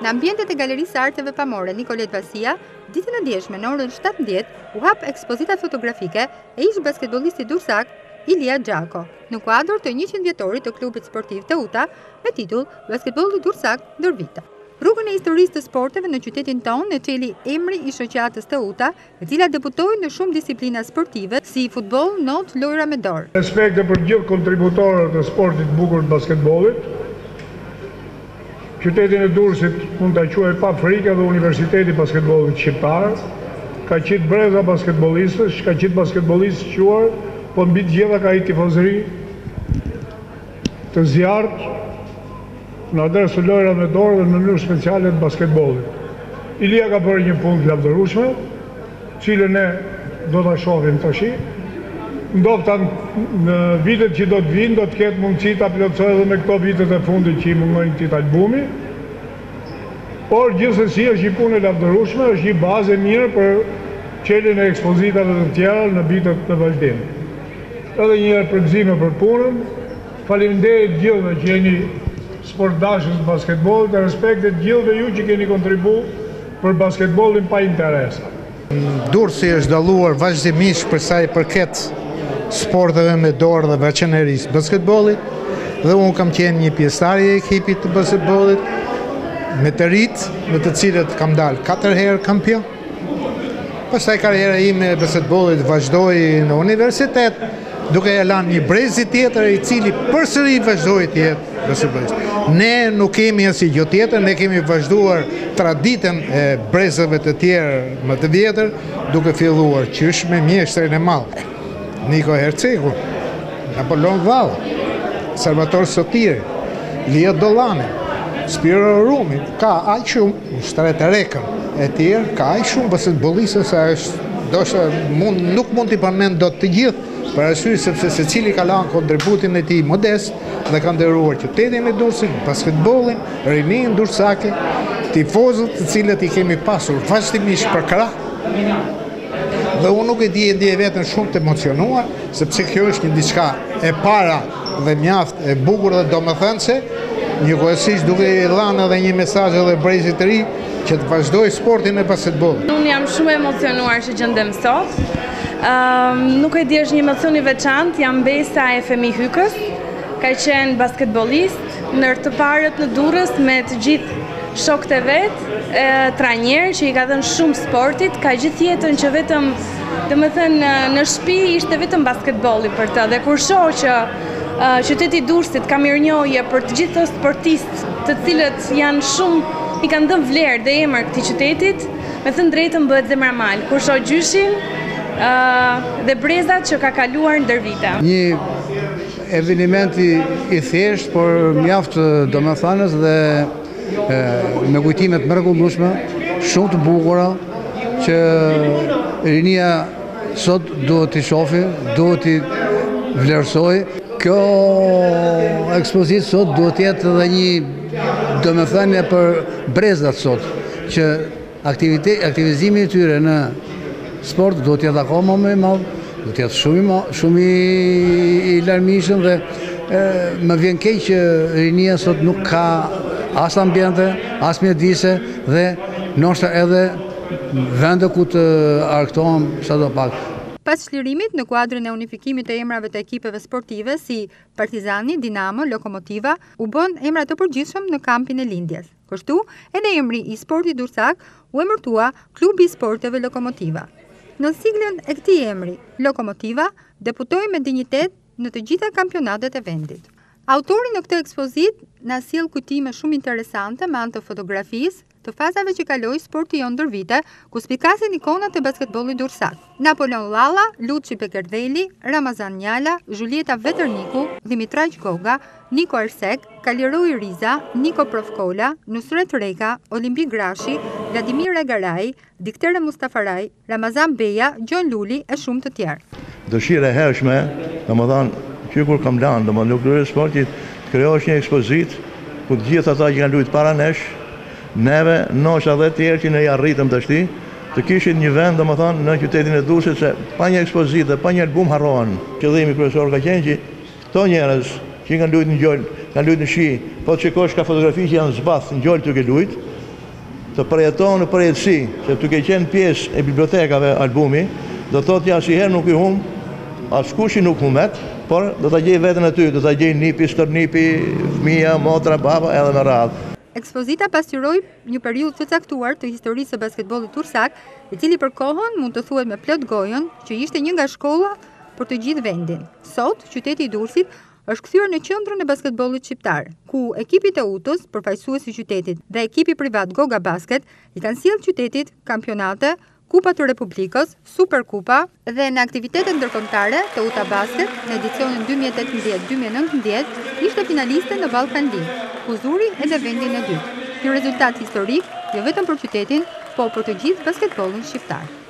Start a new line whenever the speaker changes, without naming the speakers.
Në ambientet e Galerisë së Arteve Pamore Nicolet Vasia, ditën e djeshme në orën 17 u hap ekspozita fotografike e ish basketbollistit dursak Ilia Gjako, në kuadër të 100 vjetorit të klubit sportiv Teuta me titull Basketbolli dursak ndër vite. Rrugën e historisë të sporteve në qytetin tonë e çeli emri i shoqatës Teuta, e cila debutoi në shumë disiplina sportive si futboll, not, lojra me dorë.
Respekte për gjithë kontributorët e sportit bukur të basketbollit. Qytetin e Durrësit mund ta quaj pa frikë dhe Universiteti i Basketbollit Shqiptar. Ka qitë breza basketbollistësh, ka qitë basketbollistë quar, po mbi të gjitha ka i tifozëri të zjarrt në adresë lojra me dorë dhe në mënyrë speciale të basketbollit. Ilia ka bërë një punë të lavdërueshme, cilën ne do ta shohim tash. Ndofta në vitet që do të vinë, do të ketë mundësi ta plotësojë edhe me këto vitet e fundit që i mungojnë këtij albumi. Por gjithsesi është një punë e lavdërueshme, është një bazë e mirë për çeljen e ekspozitave të tjera në vitet të vazhdim. Edhe një herë përgëzime për punën. Faleminderit gjithëve që jeni sportdashës të basketbollit dhe respektet gjithëve ju që keni kontribuar për basketbollin pa interesa.
Durrësi është dalluar vazhdimisht për sa i përket sporteve me dorë dhe veçanërisht basketbollit, dhe unë kam qenë një pjesëtar i ekipit të basketbollit me të rit, me të cilët kam dalë 4 herë kampion. Pastaj karriera ime e basketbollit vazhdoi në universitet, duke e lanë një brezi tjetër i cili përsëri vazhdoi të jetë basketbollist. Ne nuk kemi asnjë gjë tjetër, ne kemi vazhduar traditën e brezëve të tjerë më të vjetër, duke filluar qysh me mjeshtrin e madh. Niko Hercegu, Napoleon Valla, Salvatore Sotiri, Lia Dollani, Spiro Rumi, ka aq shumë, Shtret Rekën e tjerë, ka aq shumë basketbollistë sa nuk mund t'i përmend dot të gjithë, për arsye sepse secili ka lënë kontributin e tij modest dhe ka nderuar qytetin e Durrësit, basketbollin, rinin durrsake, tifozët të cilët i kemi pasur vazhdimisht për krah. Dhe unë nuk e di veten shumë të emocionuar, sepse kjo është një diçka e para dhe mjaft e bukur dhe domethënëse, njëkohësisht duke i dhënë edhe një mesazh edhe brezit të ri që të vazhdojë sportin e basketbollit.
Unë jam shumë emocionuar që gjendem sot. Nuk e di, është një emocion i veçantë, jam besa e Femi Hykës, ka qenë basketbollist ndër të parët në Durrës me të gjithë shokët e vet, trajner që i ka dhënë shumë sportit, ka gjithë jetën që vetëm, domethënë në shtëpi ishte vetëm basketbolli për të, dhe kur shoh që qyteti i Durrësit ka mirënjohje për të gjithë sportistë, të cilët janë shumë, i kanë dhënë vlerë dhe emër këtij qytetit, me thënë drejtën bëhet zemra mal. Kur shoh gjyshin dhe brezat që ka kaluar ndër vite.
Një eveniment i thjeshtë, por mjaft domethënës dhe me kujtimet mrekullueshme, shumë të bukura që rinia sot duhet t'i shohë, duhet t'i vlerësoj. Kjo ekspozitë sot duhet të jetë edhe një domethënie për brezat sot, që aktivizimi i tyre në sport duhet të jetë akoma më i madh, duhet të jetë shumë i larmishëm, dhe më vjen keq që rinia sot nuk ka as ambiente, as mjedise dhe ndoshta edhe vende ku të argëtohen sadopak.
Pas çlirimit në kuadrin e unifikimit të emrave të ekipeve sportive si Partizani, Dinamo, Lokomotiva, u bën emra të përgjithshëm në kampin e lindjes. Kështu, edhe emri i sportit dursak u emërtua Klubi i Sporteve Lokomotiva. Në siglën e këtij emri, Lokomotiva debutoi me dinjitet në të gjitha kampionatet e vendit. Autori në këtë ekspozit na sjell kujtime shumë interesante me anë të fotografisë të fazave që kaloi sporti jon ndër vite, ku spikasin ikonat e basketbollit dursak. Napoleon Valla, Luçi Pekerdheli, Ramazan Njala, Julieta Veterniku, Dimitraj Goga, Niko Ersek, Kaliroi Riza, Niko Profkola, Nusret Reka, Olimpi Grashi, Vladimir Egaraj, Diktere Mustafaraj, Ramazan Beja, Gjon Luli e shumë të tjerë.
Dëshira e hershme, domethënë, që kur kam lanë, domethënë në krye sportit, të krijosh një ekspozit ku të gjithë ata që kanë luajtur para nesh, neve, ndoshta edhe të tjerë që ne ja arritëm tashti, të kishin një vend, domethënë, në qytetin e Durrësit, se pa një ekspozitë, pa një album harrohen. Qëllimi kryesor ka qenë që këto njerëz që kanë luajtur në gjol, kanë luajtur në shi, po të shikosh ka fotografi që janë zbath në gjol duke luajtur, të përjeton në përjetësi, që duke qenë pjesë e bibliotekave albumi, do të thotë asnjëherë nuk i humb, askush i nuk humbet, por do ta gjej veten aty, do ta gjej nipi, stërnipi, fëmia, motra, baba edhe me radhë.
Ekspozita pasqyroi një periudhë të caktuar të historisë së basketbollit tursak, i cili për kohën mund të thuhet me plot gojën që ishte një nga shkolla për të gjithë vendin. Sot, qyteti i Durrësit është kthyer në qendrën e basketbollit shqiptar, ku ekipi i Teutës, përfaqësuesi i qytetit, dhe ekipi privat Goga Basket i kanë sjellë qytetit kampionate, Kupa të Republikës, Superkupa dhe në aktivitetet ndërkombëtare, Teuta Basket në edicionin 2018-2019 ishte finaliste në Ballkan League, ku zuri edhe vendin e dytë. Një rezultat historik jo vetëm për qytetin, por për të gjithë basketbollin shqiptar.